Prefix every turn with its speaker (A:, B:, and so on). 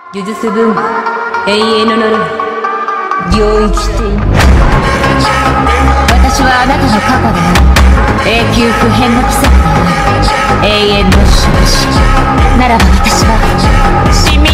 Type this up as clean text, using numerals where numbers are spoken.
A: 呪術文化永遠の呪い領域展。私はあなたの過去であり永久不変の奇跡であり永遠の証子ならば私は市民